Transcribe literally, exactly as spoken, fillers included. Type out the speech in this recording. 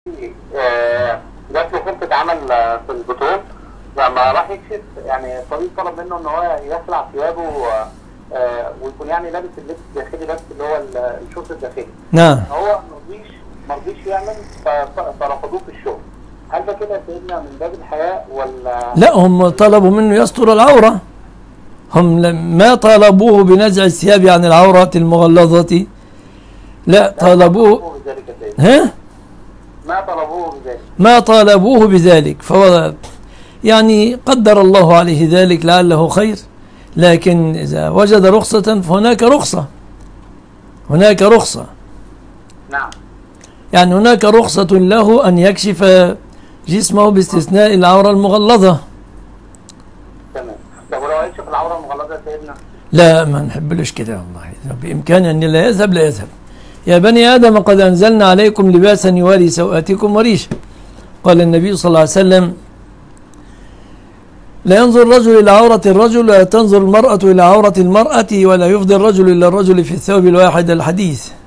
آه، جات له فرصة عمل آه، في البترول. لما راح يكشف يعني الطبيب طلب منه ان هو يخلع ثيابه آه، آه، ويكون يعني لابس اللبس الداخلي بس اللي هو ال- الشورت الداخلي. نعم. هو مرضيش مرضيش يعمل ف- ف- فرفضوه في الشغل. هل ده كده يا سيدنا من باب الحياء ولا؟ لا، هم طلبوا منه يستر العورة، هم لم- ما طالبوه بنزع الثياب عن العورة المغلظة، لا طالبوه. بذلك يا سيدنا. ها؟ ما طلبوه بذلك. ما طالبوه بذلك، فهو يعني قدر الله عليه ذلك لعله خير، لكن إذا وجد رخصة فهناك رخصة، هناك رخصة، نعم. يعني هناك رخصة له أن يكشف جسمه باستثناء العورة المغلظة. تمام. طب ولو يكشف العورة المغلظة يا سيدنا؟ لا، ما نحبلوش كده والله، إذا بإمكانه أن لا يذهب لا يذهب. يا بني آدم قد أنزلنا عليكم لباسا يواري سوآتكم وريشا. قال النبي صلى الله عليه وسلم: لا ينظر الرجل إلى عورة الرجل ولا تنظر المرأة إلى عورة المرأة ولا يفضي الرجل إلى الرجل في الثوب الواحد. الحديث.